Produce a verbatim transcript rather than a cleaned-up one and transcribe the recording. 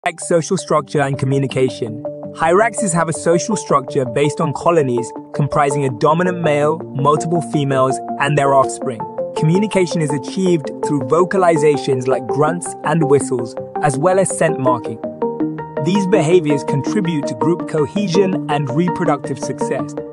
Hyrax social structure and communication. Hyraxes have a social structure based on colonies comprising a dominant male, multiple females, and their offspring. Communication is achieved through vocalizations like grunts and whistles, as well as scent marking. These behaviors contribute to group cohesion and reproductive success.